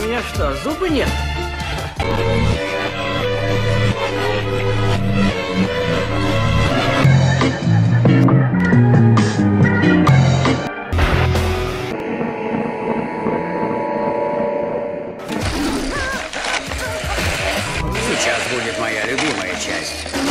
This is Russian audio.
меня что, зубы нет? Сейчас будет моя любимая часть.